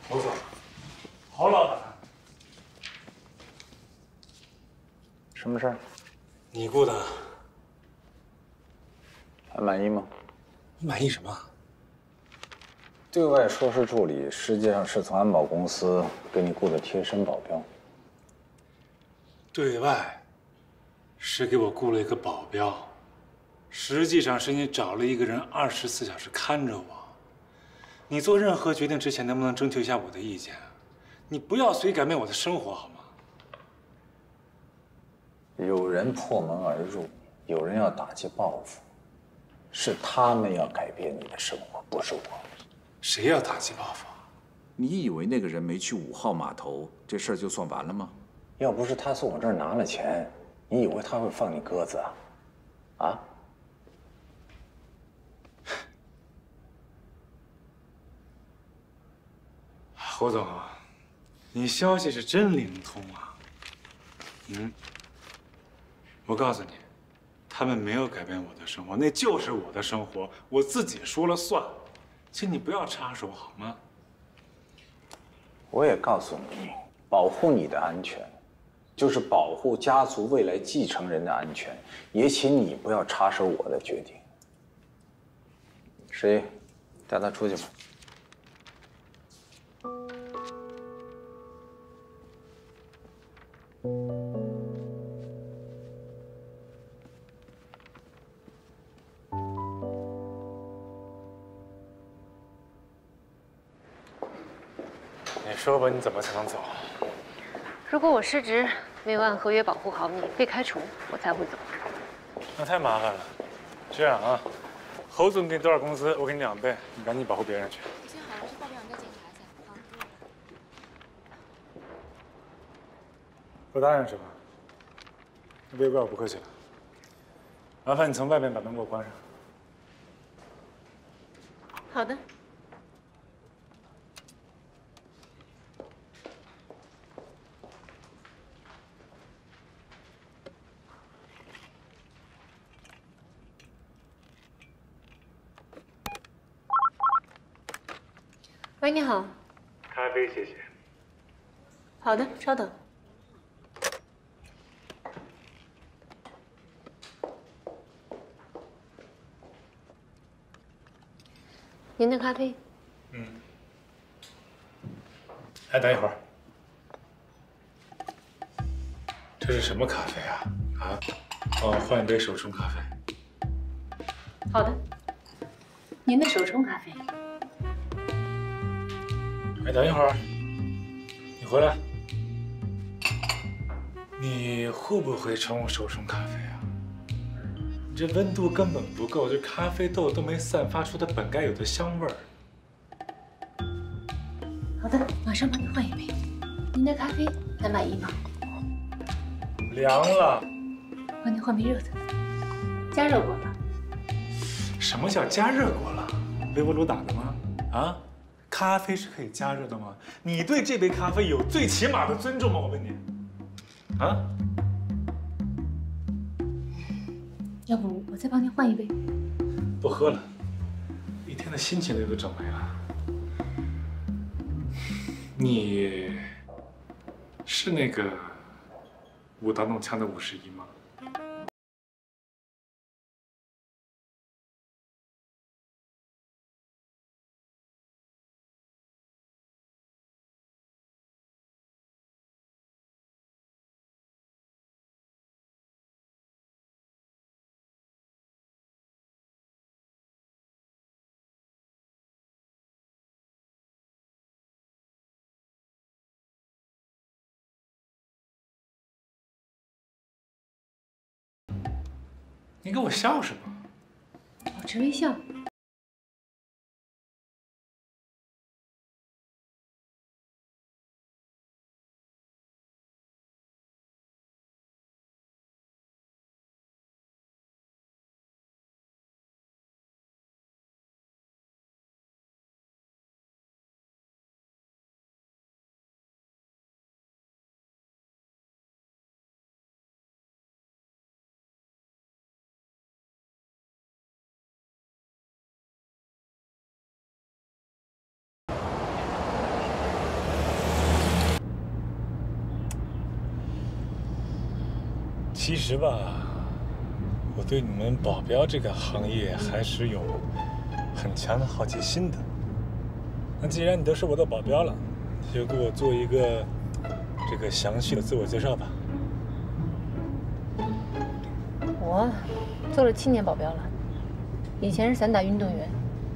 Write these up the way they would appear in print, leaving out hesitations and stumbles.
侯总，侯老板， 什么事儿？ 你雇的， 还满意吗？ 满意什么？ 对外说是助理，实际上是从安保公司给你雇的贴身保镖。 对外是给我雇了一个保镖，实际上是你找了一个人24小时看着我。你做任何决定之前，能不能征求一下我的意见？你不要随意改变我的生活，好吗？ 有人破门而入，有人要打击报复，是他们要改变你的生活，不是我。 谁要打击报复？ 你以为那个人没去5号码头，这事儿就算完了吗？ 要不是他从我这儿拿了钱，你以为他会放你鸽子啊？啊？ 侯总，你消息是真灵通啊！我告诉你，他们没有改变我的生活，那就是我的生活，我自己说了算。请你不要插手好吗？ 我也告诉你，保护你的安全，就是保护家族未来继承人的安全。也请你不要插手我的决定。十一，带他出去吧。 你说吧，你怎么才能走？ 如果我失职，没有按合约保护好你，被开除，我才会走。 那太麻烦了。这样啊，侯总给你多少工资，我给你2倍，你赶紧保护别人去。 我先好了，去报表，你再检查一下。好， 不答应是吧？别怪我不客气了。麻烦你从外面把门给我关上。 好的。喂，你好。 咖啡，谢谢。 好的，稍等。您的咖啡。 哎，等一会儿。这是什么咖啡啊？啊？帮我换一杯手冲咖啡。 好的。您的手冲咖啡。 哎，等一会儿，你回来。你会不会冲手冲咖啡啊？你这温度根本不够，这咖啡豆都没散发出它本该有的香味儿。 好的，马上帮您换一杯。您的咖啡还满意吗？ 凉了。 帮您换杯热的，加热过了。 什么叫加热过了？微波炉打的吗？啊？咖啡是可以加热的吗？你对这杯咖啡有最起码的尊重吗？我问你，啊？ 要不我再帮您换一杯？ 不喝了，一天的心情都整没了。你是那个舞刀弄枪的51吗？你给我笑什么？ 保持微笑。 其实吧，我对你们保镖这个行业还是有很强的好奇心的。那既然你都是我的保镖了，就给我做一个这个详细的自我介绍吧。 我做了7年保镖了，以前是散打运动员。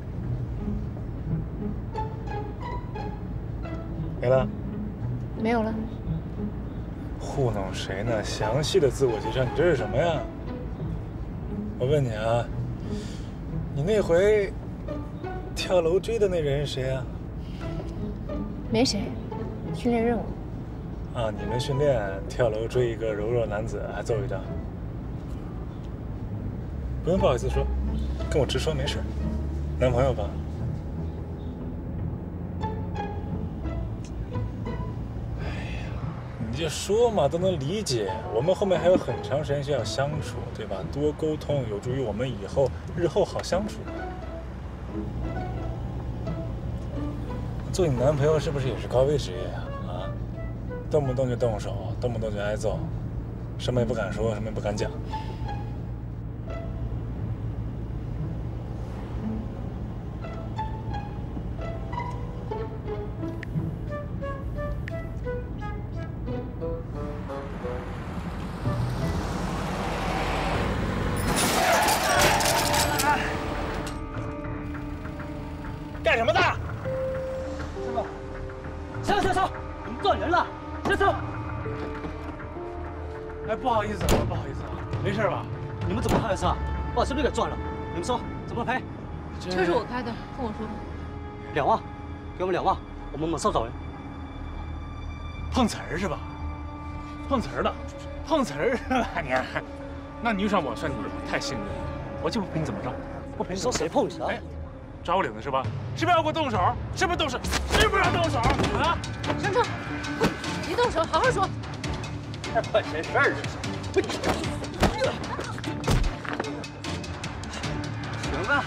没了？ 没有了。 糊弄谁呢？详细的自我介绍，你这是什么呀？我问你啊，你那回跳楼追的那人是谁啊？ 没谁，训练任务。 啊，你们训练跳楼追一个柔弱男子，还揍一仗？不用不好意思说，跟我直说没事。男朋友吧？你就说嘛，都能理解。我们后面还有很长时间需要相处，对吧？多沟通有助于我们日后好相处。做你男朋友是不是也是高危职业呀？啊，动不动就动手，动不动就挨揍，什么也不敢说，什么也不敢讲。干什么的？ 师傅，上！我们撞人了，上！ 哎，不好意思啊，不好意思啊，没事吧？ 你们怎么开的车？把是不是给撞了？你们说怎么赔？ 车是我开的，跟我说吧。 2万，给我们2万，我们马上找人。 碰瓷儿是吧？碰瓷儿了，碰瓷儿是吧？你，那你遇上我算你太幸运了，我就不赔你怎么着，不赔你说谁碰瓷啊？ 哎，抓我领子是吧？是不是要给我动手？是不是动手？是不是要动手啊？ 上车，别动手，好好说。 太管闲事儿了，行吧？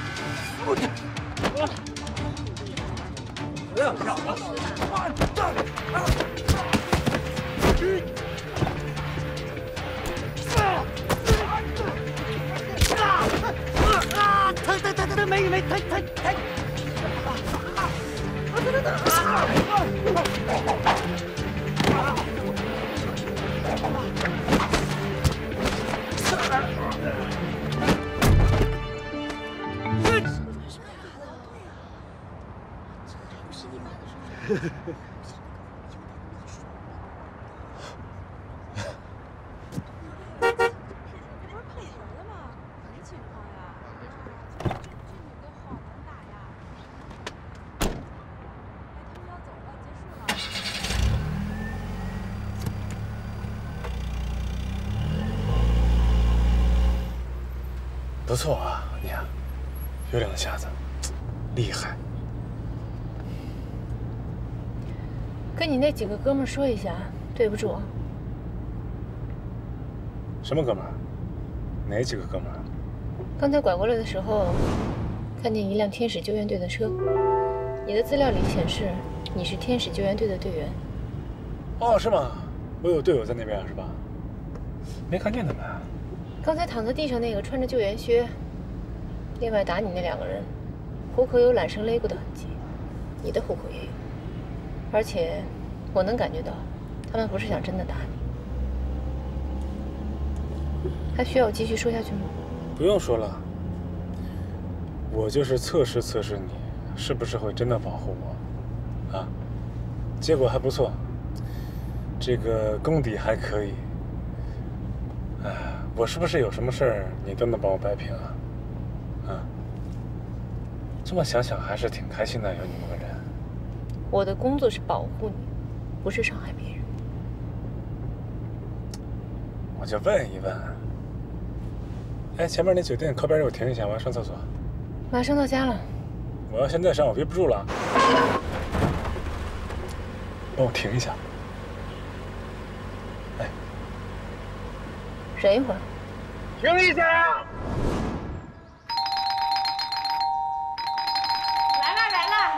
不要吵了！疼！没疼！ 不错啊，你啊，有两下子，厉害。 跟你那几个哥们说一下，对不住啊。 什么哥们儿？哪几个哥们儿？ 刚才拐过来的时候，看见一辆天使救援队的车，你的资料里显示你是天使救援队的队员。 哦，是吗？我有队友在那边是吧？没看见他们。 刚才躺在地上那个穿着救援靴，另外打你那2个人，虎口有揽绳勒过的痕迹，你的虎口也有，而且我能感觉到，他们不是想真的打你。还需要我继续说下去吗？ 不用说了，我就是测试测试你，是不是会真的保护我，啊？结果还不错，这个功底还可以。哎，我是不是有什么事儿你都能帮我摆平啊？啊？这么想想还是挺开心的，有你们个人。 我的工作是保护你，不是伤害别人。 我就问一问。哎，前面那酒店靠边，给我停一下，我要上厕所。 马上到家了。 我要现在上，我憋不住了。帮我停一下。哎， 忍一会儿。 停一下。 来了！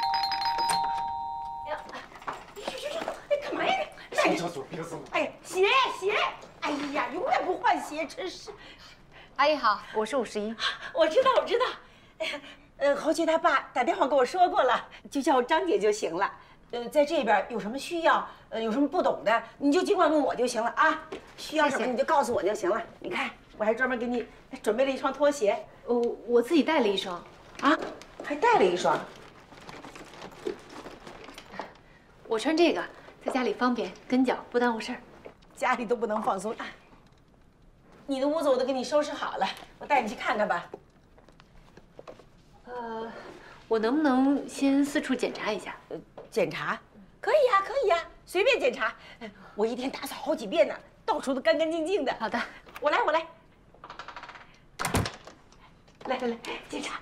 哎呀，哎，干嘛呀？ 上厕所憋死我！ 哎呀，鞋！哎呀，永远不真是。 阿姨好，我是51。 我知道，我知道。侯杰他爸打电话跟我说过了，就叫我张姐就行了。在这边有什么需要，有什么不懂的，你就尽管问我就行了啊。需要什么你就告诉我就行了。你看，我还专门给你准备了一双拖鞋。 我自己带了一双。 啊，还带了一双。 我穿这个在家里方便，跟脚不耽误事儿。 家里都不能放松。你的屋子我都给你收拾好了，我带你去看看吧。 我能不能先四处检查一下？ 检查？可以呀，可以呀，随便检查。我一天打扫好几遍呢，到处都干干净净的。 好的， 我来。来，检查。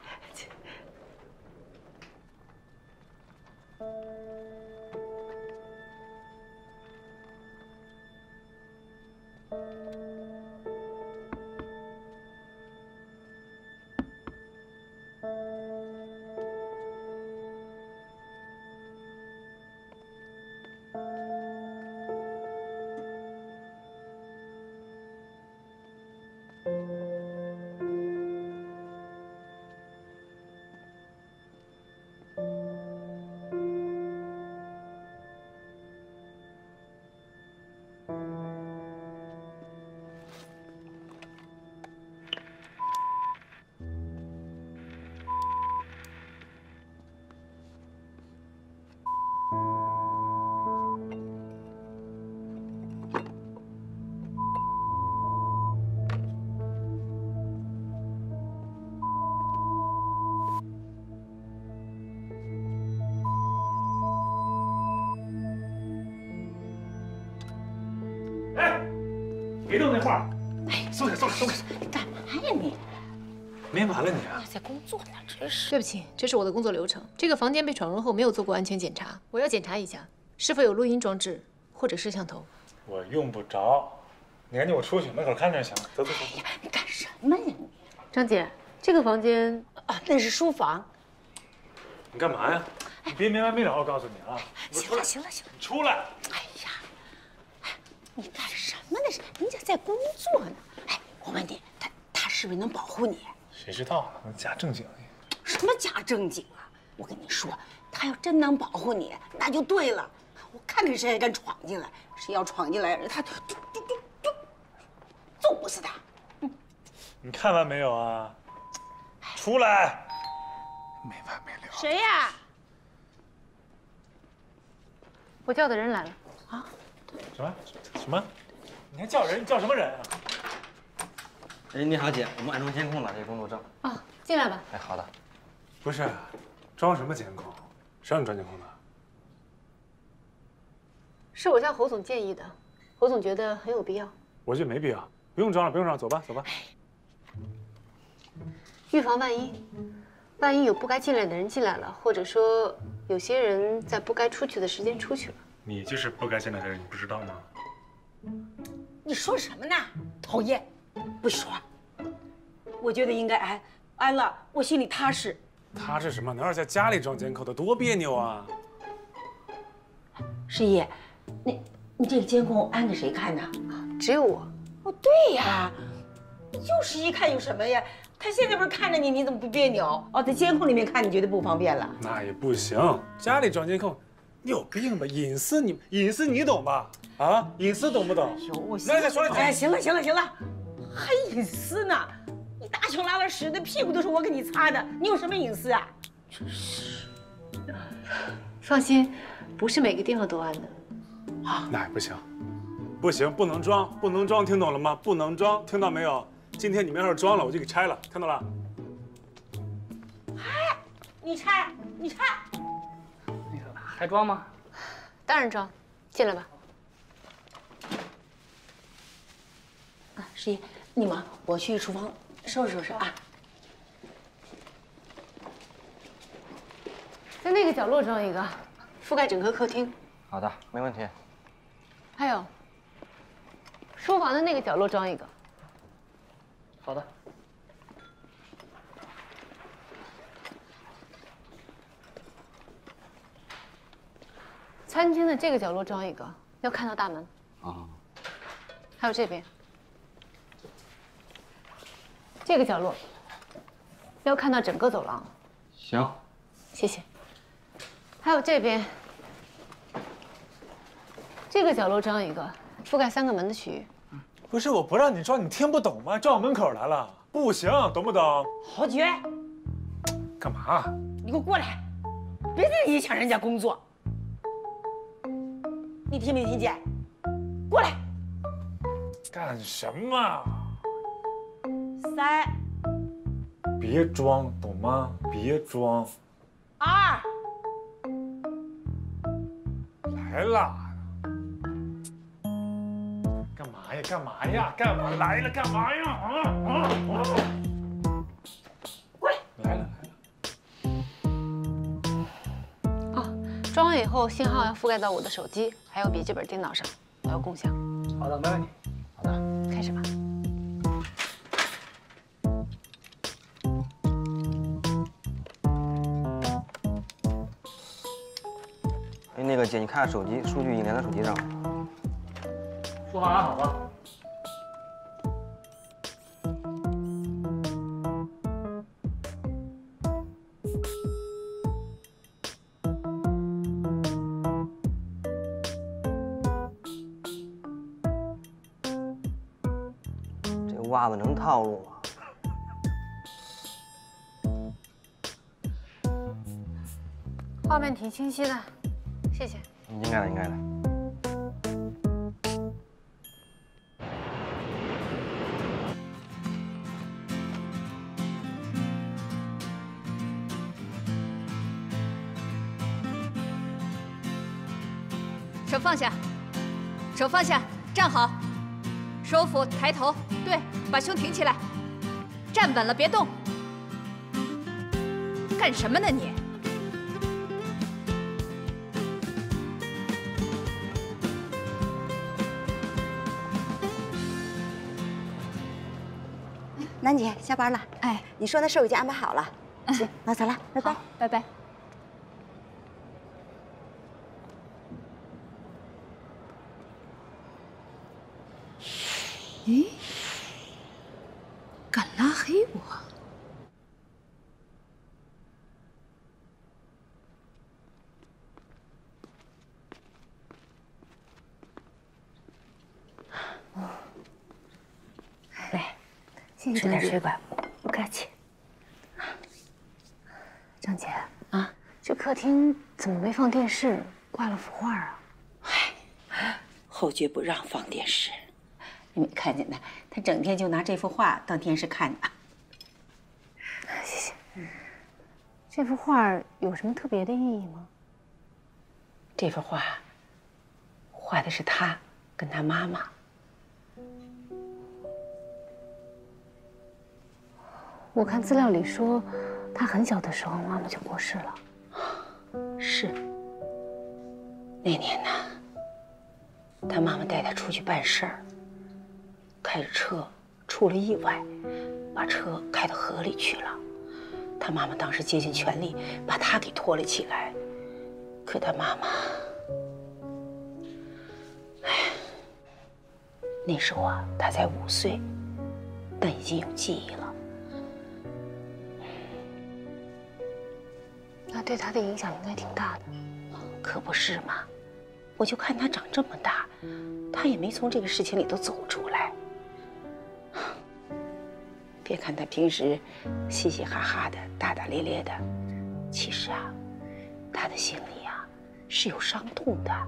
别动那画，松开！ 干嘛呀你？ 没完了你啊！ 在工作呢，真是。 对不起，这是我的工作流程。这个房间被闯入后没有做过安全检查，我要检查一下是否有录音装置或者摄像头。 我用不着，你赶紧我出去，门口看着就行了。走。 哎呀，你干什么呀你？ 张姐，这个房间啊，那是书房。 你干嘛呀？你别没完没了，我告诉你啊！ 行了， 你出来！ 哎呀，你干什么呢？人家在工作呢。哎，我问你，他是不是能保护你？ 谁知道呢？假正经的。 什么假正经啊！我跟你说，他要真能保护你，那就对了。我看看谁还敢闯进来，谁要闯进来，他就揍死他。 你看完没有啊？出来！没完没了。 谁呀？ 我叫的人来了。 啊？ 什么？你还叫人？你叫什么人啊？ 哎，你好，姐，我们安装监控了，这工作证。 哦，进来吧。 哎，好的。 不是，装什么监控？谁让你装监控的？ 是我向侯总建议的，侯总觉得很有必要。 我觉得没必要，不用装了，不用装了，走吧。 预防万一有不该进来的人进来了，或者说有些人在不该出去的时间出去了。 你就是不该进来的人，你不知道吗？ 你说什么呢？讨厌，不说。我觉得应该安了，我心里踏实。 他是什么？哪有在家里装监控的？多别扭啊！ 师姨，你这个监控安给谁看呢？ 只有我。 哦，对呀，就是一看有什么呀？他现在不是看着你，你怎么不别扭？哦，在监控里面看，你觉得不方便了？ 那也不行，家里装监控，你有病吧？隐私你懂吧？啊，隐私懂不懂？ 哎呦，我那再说了， 哎，行了，还隐私呢？你大穷拉了屎，那屁股都是我给你擦的，你有什么隐私啊？真是。 放心，不是每个地方都安的。 啊，那也不行，不能装，听懂了吗？不能装，听到没有？今天你们要是装了，我就给拆了，听到了？ 嗨，你拆。 那个还装吗？ 当然装，进来吧。 啊，师爷，你忙，我去厨房收拾收拾啊。 在那个角落装一个，覆盖整个客厅。 好的，没问题。 还有，书房的那个角落装一个。 好的。 餐厅的这个角落装一个，要看到大门。 啊。 还有这边。 这个角落要看到整个走廊。 行， 谢谢。还有这边，这个角落装一个，覆盖3个门的区域。 不是我不让你装，你听不懂吗？装我门口来了，不行，懂不懂？ 豪杰， 干嘛？ 你给我过来，别再影响人家工作。你听没听见？过来。 干什么？ 3、 别装，懂吗？别装。 2。 来了。干嘛呀？干嘛呀？干嘛来了？干嘛呀？ 过来。 来了。 装完以后，信号要覆盖到我的手机还有笔记本电脑上，我要共享。 好的，没问题。 好的， 开始吧。 哎，那个姐，你看看手机，数据已经连到手机上了。 说话还好吧？ 这袜子能套路吗？ 画面挺清晰的，谢谢。 应该的，应该的。 手放下，手放下，站好，手扶抬头，对，把胸挺起来，站稳了，别动。干什么呢你？ 楠姐下班了， 哎， 你说那事儿我已经安排好了。行，那走了，拜拜。 拜拜。咦，敢拉黑我？ 来， 谢谢吃点张姐。 水果，不客气。 张姐啊，这客厅怎么没放电视，挂了幅画啊？ 侯爵不让放电视，你没看见呢？他整天就拿这幅画当电视看呢。 谢谢。这幅画有什么特别的意义吗？ 这幅画画的是他跟他妈妈。 我看资料里说，他很小的时候妈妈就过世了。 是。那年呢，他妈妈带他出去办事儿，开着车出了意外，把车开到河里去了。他妈妈当时竭尽全力把他给拖了起来，可他妈妈，那时候啊，他才5岁，但已经有记忆了。 那对他的影响应该挺大的。 可不是嘛，我就看他长这么大，他也没从这个事情里头走出来。别看他平时嘻嘻哈哈的、大大咧咧的，其实啊，他的心里啊是有伤痛的。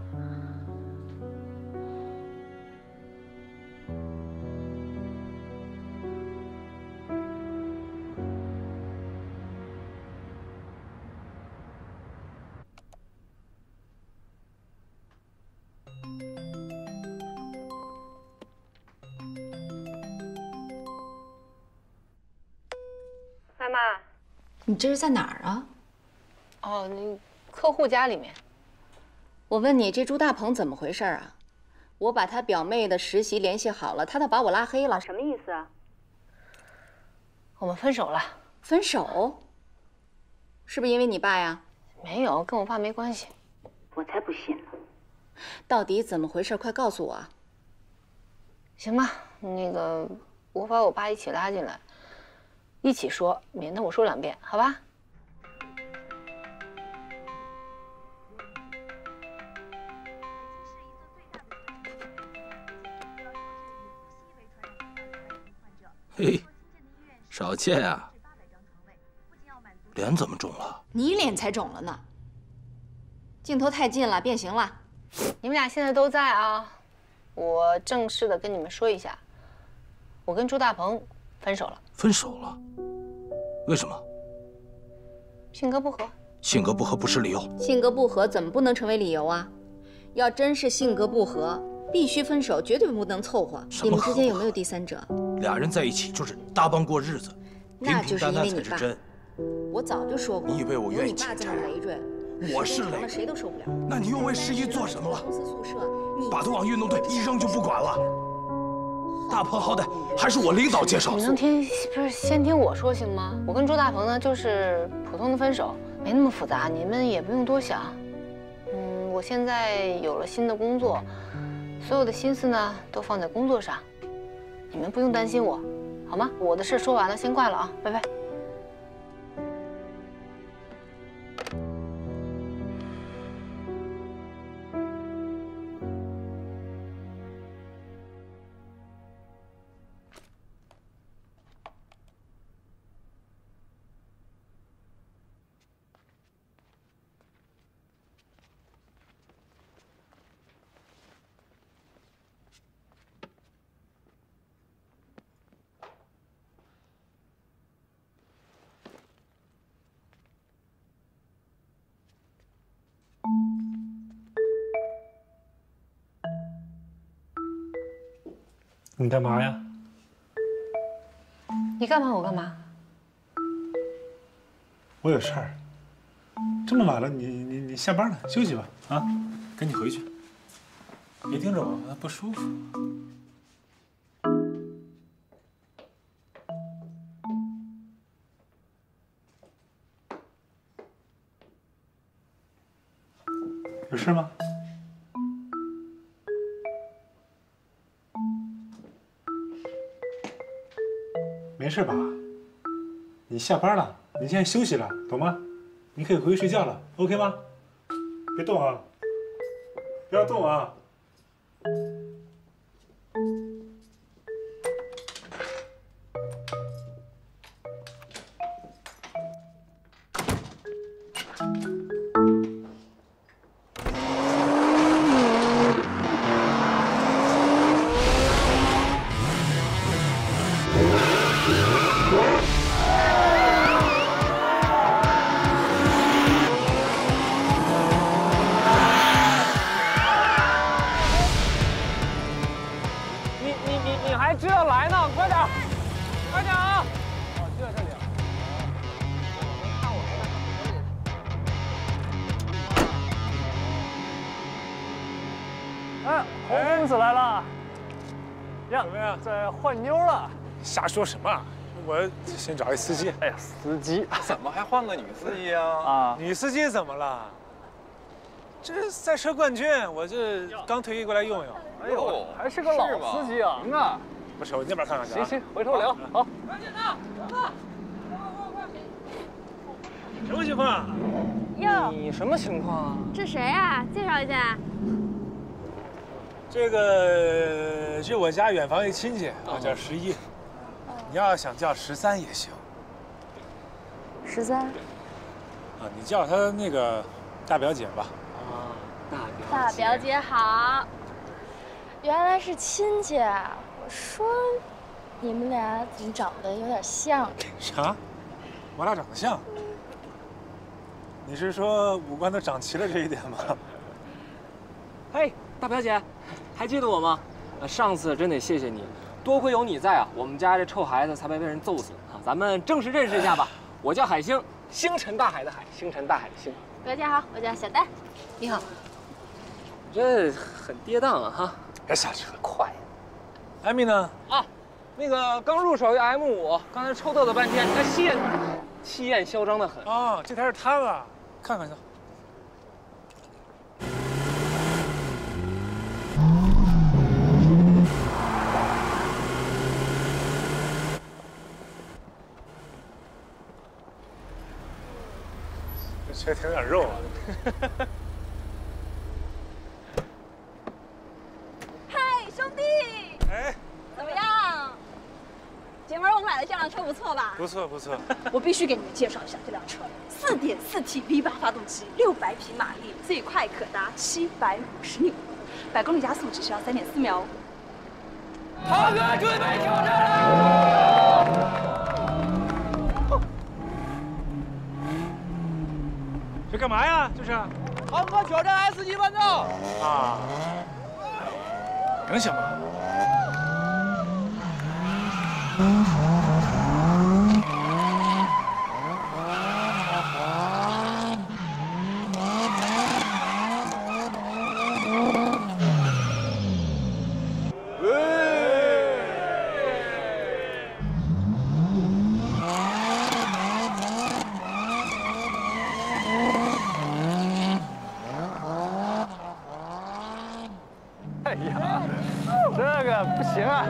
妈妈， 你这是在哪儿啊？ 哦，那客户家里面。 我问你，这朱大鹏怎么回事啊？我把他表妹的实习联系好了，他倒把我拉黑了，什么意思啊？ 我们分手了。 分手？是不是因为你爸呀？ 没有，跟我爸没关系。 我才不信呢。 到底怎么回事？快告诉我啊！ 行吧，那个我把我爸一起拉进来， 一起说，免得我说2遍，好吧？ 嘿，少见啊！脸怎么肿了？ 你脸才肿了呢。 镜头太近了，变形了。 你们俩现在都在啊，我正式的跟你们说一下，我跟朱大鹏分手了。 分手了？为什么？ 性格不合。 性格不合不是理由。 性格不合怎么不能成为理由啊？要真是性格不合，必须分手，绝对不能凑合。你们之间有没有第三者？ 俩人在一起就是搭帮过日子， 那就是因为你爸。我早就说过， 你以为我愿意你爸这么累赘， 我是累， 谁都受不了。 那你又为十一做什么了？ 公司宿舍， 把他往运动队一扔就不管了。大鹏好歹还是我领导介绍。 你能先听我说行吗？我跟朱大鹏呢就是普通的分手，没那么复杂，你们也不用多想。我现在有了新的工作，所有的心思呢都放在工作上，你们不用担心我，好吗？我的事说完了，先挂了啊，拜拜。 你干嘛呀？ 你干嘛？我干嘛？ 我有事儿。这么晚了，你下班了，休息吧啊，赶紧回去。别盯着我，不舒服。有事吗？没事吧？你下班了，你现在休息了，懂吗？你可以回去睡觉了 ，OK 吗？别动啊！不要动啊！ 你还知道来呢？快点，快点啊！哦，就在这里啊。看我哎，洪公子来了。呀，怎么样？在换妞了？ 瞎说什么？我先找一司机。 哎呀，司机怎么还换个女司机啊？ 啊， 女司机怎么了？这是赛车冠军，我这刚退役过来用用。 哎呦，还是个老司机啊！行啊， 不是，我那边看看去。 行，回头聊。好。 什么情况？ 哟，你什么情况啊？ 这谁啊？介绍一下。 这是我家远房一亲戚啊，叫11。你要想叫13也行。 13。 啊，你叫她那个大表姐吧。 啊， 大表姐好。原来是亲戚啊！我说，你们俩怎么长得有点像？ 啥？我俩长得像？你是说五官都长齐了这一点吗？ 嘿，大表姐，还记得我吗？上次真得谢谢你，多亏有你在啊，我们家这臭孩子才没被人揍死啊！咱们正式认识一下吧，我叫海星，星辰大海的海，星辰大海的星。 表姐好，我叫小戴。 你好。 这很跌宕啊哈！ 别下车， 快。 艾米呢？ 啊，那个刚入手一 M5，刚才抽嘚了半天，他气焰嚣张的很。 哦，这台是他的，看看去。 这挺有点肉啊。 嗨，兄弟！ 哎， 怎么样？姐们儿，我买的这辆车不错吧？ 不错不错。 我必须给你们介绍一下这辆车，4.4T V8发动机，600匹马力，最快可达750牛，100公里加速只需要3.4秒哦。 涛哥准备挑战了！ 这干嘛呀？这是？ 涛哥挑战 S 级弯道。 啊。能行吗？ 哎呀，这个不行啊！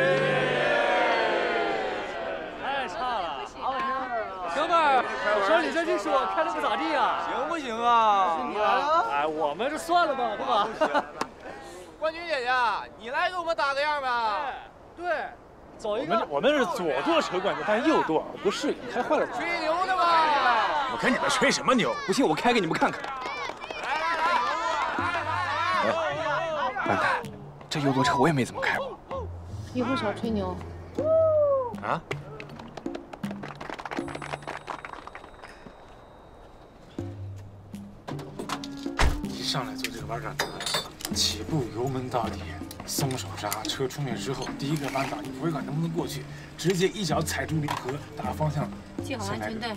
太差了！哥们儿，我说你这技术开的不咋地啊， 行不行啊？ 你来了？哎，我们就算了吧，对吧？ 冠军姐姐，你来给我们打个样吧。 对，走一个。 我们是左舵车冠军，但右舵不适应，开坏了。 吹牛的吧？ 我跟你们吹什么牛？不信我开给你们看看。笨蛋，这右舵车我也没怎么开过。 以后少吹牛。 啊？一上来做这个弯转折，起步油门到底，松手刹，车出面之后，第一个弯道你不会管能不能过去，直接一脚踩住离合，打方向， 系好安全带。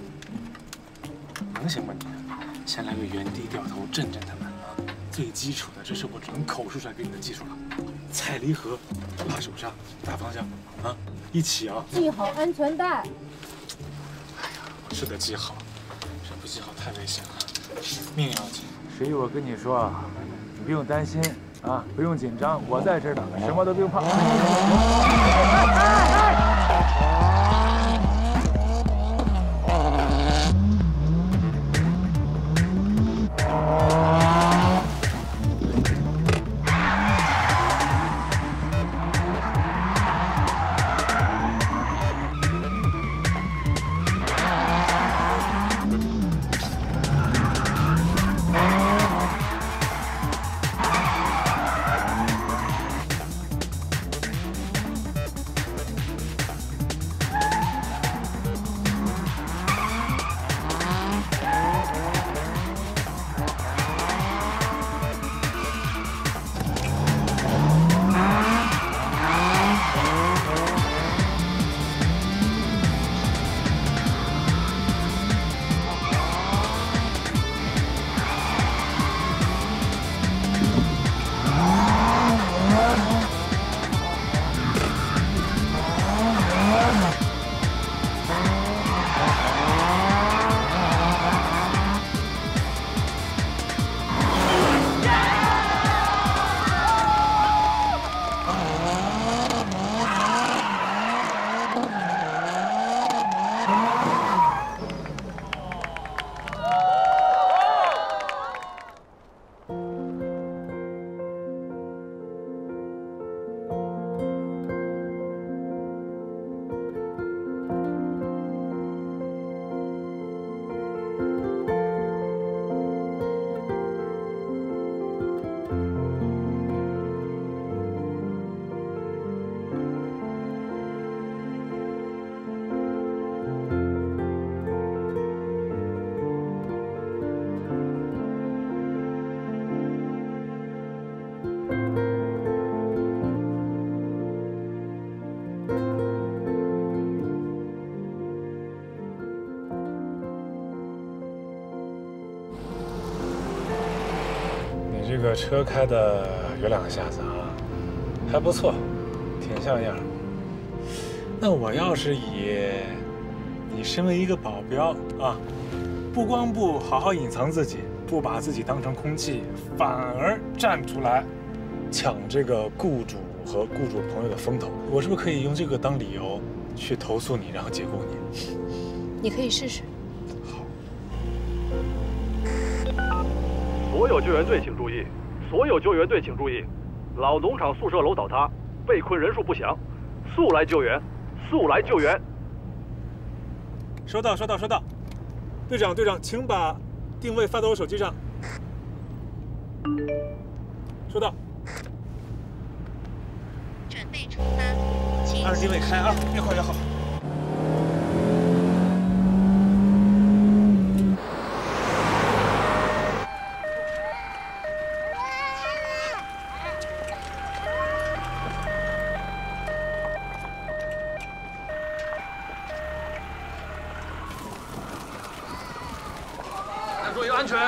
能行吗你？先来个原地掉头震震他们啊！最基础的，这是我只能口述出来给你的技术了。踩离合，拉手刹，打方向，啊，一起啊！ 系好安全带。 哎呀，我是得系好，这不系好太危险了，命要紧。十一，我跟你说啊，你不用担心啊，不用紧张，我在这儿呢，什么都不用怕。这个车开的有两下子啊，还不错，挺像样。那我要是以你身为一个保镖啊，不光不好好隐藏自己，不把自己当成空气，反而站出来抢这个雇主和雇主朋友的风头，我是不是可以用这个当理由去投诉你，然后解雇你？ 你可以试试。 好。 所有救援队请注意，所有救援队请注意，老农场宿舍楼倒塌，被困人数不详，速来救援，速来救援。 收到，收到，收到。队长，队长，请把定位发到我手机上。收到。 准备出发， 按着定位开啊，越快越好。 注意安全！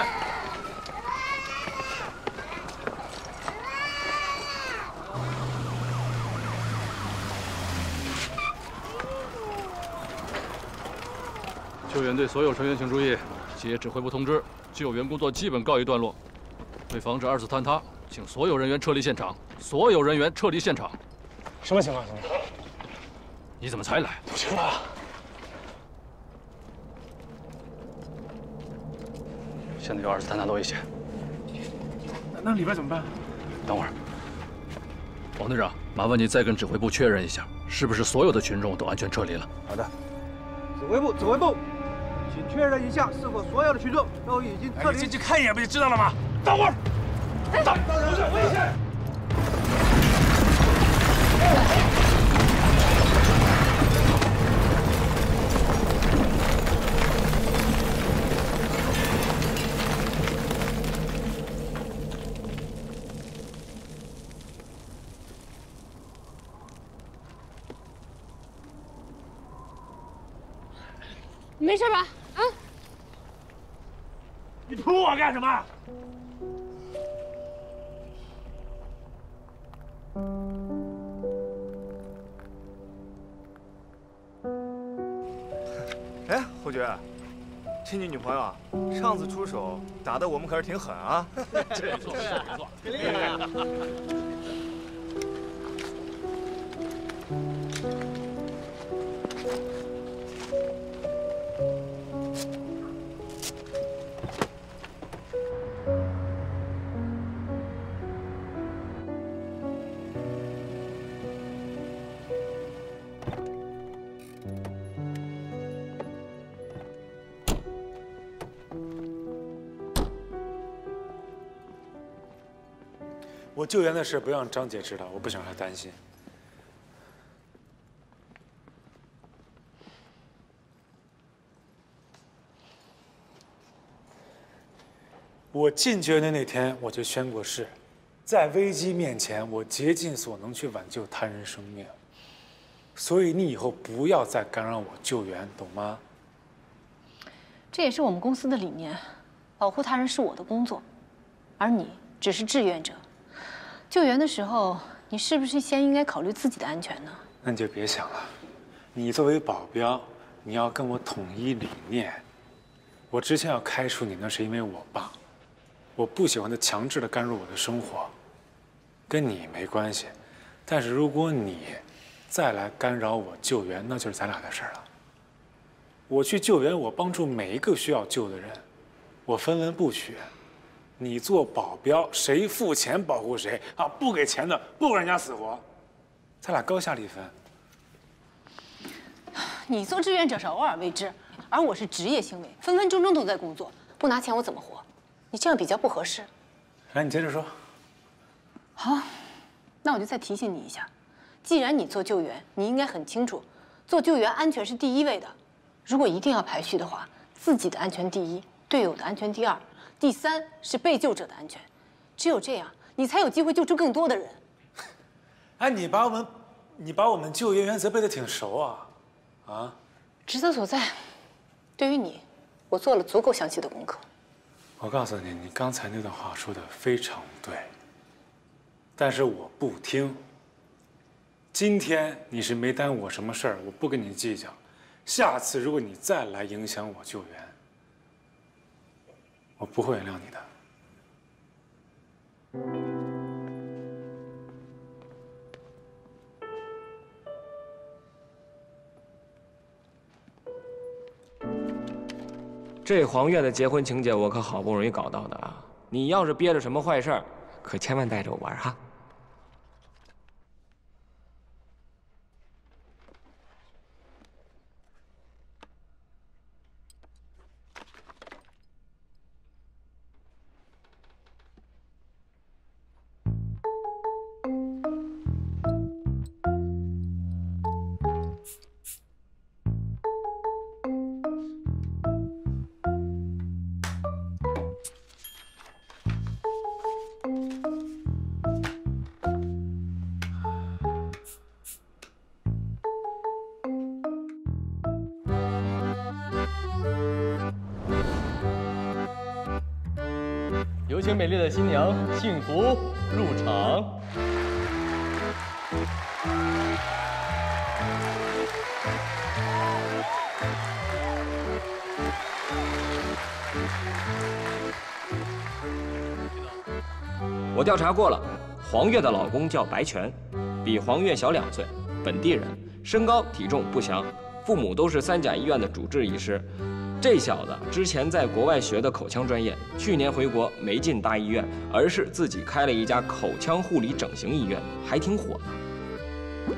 救援队所有成员请注意，接指挥部通知，救援工作基本告一段落。为防止二次坍塌，请所有人员撤离现场。所有人员撤离现场。 什么情况，兄弟？ 你怎么才来？ 不行了。 现在有二次坍塌的危险， 那里边怎么办？ 等会儿，王队长，麻烦你再跟指挥部确认一下，是不是所有的群众都安全撤离了？ 好的。指挥部，请确认一下，是否所有的群众都已经撤离？ 你进去看一眼不就知道了吗？等会儿，等，不是危险！ 没事吧？啊！ 你扑我干什么？ 哎，侯爵，听你女朋友啊，上次出手打的我们可是挺狠啊。 没错，没错， 挺厉害的。 我救援的事不让张姐知道，我不想让她担心。我进救援队那天，我就宣过誓，在危机面前，我竭尽所能去挽救他人生命。所以你以后不要再干扰我救援，懂吗？ 这也是我们公司的理念，保护他人是我的工作，而你只是志愿者。 救援的时候，你是不是先应该考虑自己的安全呢？ 那你就别想了。你作为保镖，你要跟我统一理念。我之前要开除你，那是因为我爸，我不喜欢他强制的干入我的生活，跟你没关系。但是如果你再来干扰我救援，那就是咱俩的事儿了。我去救援，我帮助每一个需要救的人，我分文不取。 你做保镖，谁付钱保护谁啊？不给钱的，不管人家死活，咱俩高下立分。 你做志愿者是偶尔为之，而我是职业行为，分分钟钟都在工作，不拿钱我怎么活？你这样比较不合适。 来，你接着说。 好，那我就再提醒你一下，既然你做救援，你应该很清楚，做救援安全是第一位的。如果一定要排序的话，自己的安全第一，队友的安全第二。 第三是被救者的安全，只有这样，你才有机会救出更多的人。 哎，你把我们救援原则背得挺熟啊，啊？ 职责所在，对于你，我做了足够详细的功课。 我告诉你，你刚才那段话说的非常对，但是我不听。今天你是没耽误我什么事儿，我不跟你计较。下次如果你再来影响我救援， 我不会原谅你的。 这黄月的结婚请柬我可好不容易搞到的啊！ 你要是憋着什么坏事儿，可千万带着我玩哈。 有请美丽的新娘幸福入场。 我调查过了，黄月的老公叫白泉，比黄月小2岁，本地人，身高体重不详，父母都是三甲医院的主治医师。这小子之前在国外学的口腔专业，去年回国没进大医院，而是自己开了一家口腔护理整形医院，还挺火的。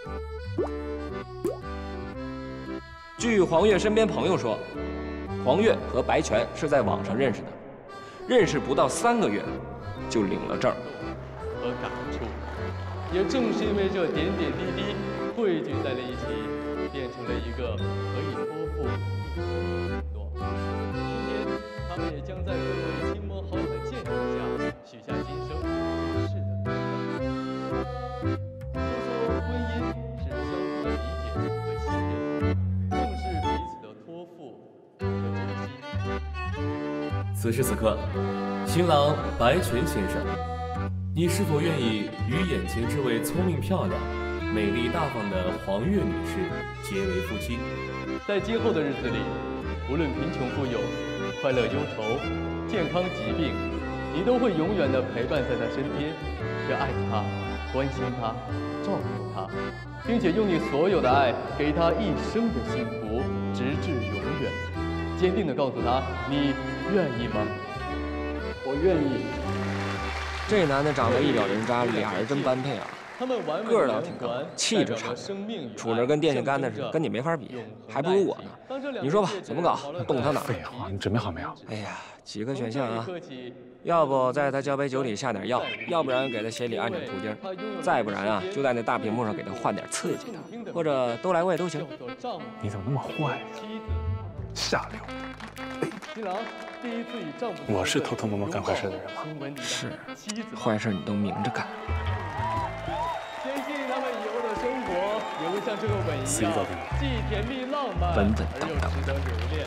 据黄月身边朋友说，黄月和白泉是在网上认识的，认识不到3个月就领了证和感触。也正是因为这点点滴滴汇聚在了一起，变成了一个可以托付一生的承诺。今天，他们也将在各位亲朋好友的见证下，许下今生今世的承诺。都说婚姻是相互的理解和信任，更是彼此的托付和珍惜。 此时此刻，新郎白泉先生，你是否愿意与眼前这位聪明漂亮、美丽大方的黄月女士结为夫妻？ 在今后的日子里，无论贫穷富有、快乐忧愁、健康疾病，你都会永远的陪伴在她身边，去爱她、关心她、照顾她，并且用你所有的爱给她一生的幸福，直至永远。坚定地告诉她，你愿意吗？ 我愿意。 这男的长得一表人渣，俩人真般配啊！个儿倒挺高，气质差点，杵着跟电线杆子似的，跟你没法比，还不如我呢。你说吧，怎么搞？动他哪儿？ 废话，你准备好没有？ 哎呀，几个选项啊，要不在他交杯酒里下点药，要不然给他鞋里安点图钉，再不然啊，就在那大屏幕上给他换点刺激的，或者都来味都行。 你怎么那么坏？下流！我是偷偷摸摸干坏事的人吗？ 是，坏事你都明着干。 坚信他们以后的生活也会像这个吻一样，既甜蜜浪漫， 稳稳当当而又值得留恋。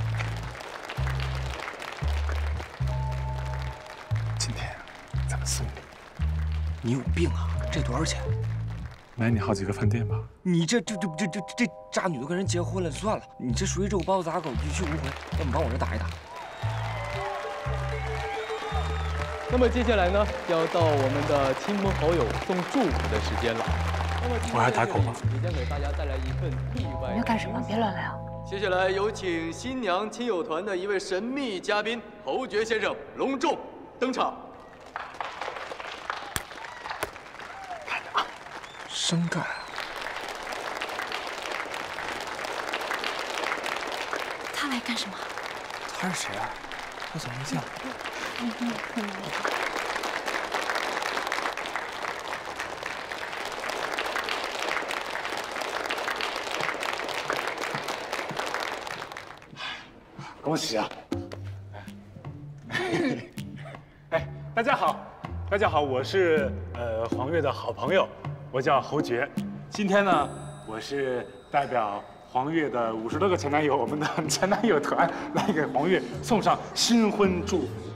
今天咱们送礼。 你有病啊！这多少钱？ 买你好几个饭店吧。 你这渣女都跟人结婚了，算了，你这属于肉包子打狗，一去无回。要不帮我这打一打？ 那么接下来呢，要到我们的亲朋好友送祝福的时间了。 我还打狗吗？ 即将给大家带来一份意外。 你要干什么？别乱来啊！ 接下来有请新娘亲友团的一位神秘嘉宾侯爵先生隆重登场。 生干。 他来干什么？ 他是谁啊？我怎么没见过？恭喜啊！哎，大家好，大家好，我是黄月的好朋友，我叫侯爵。今天呢，我是代表黄月的50多个前男友，我们的前男友团来给黄月送上新婚祝福。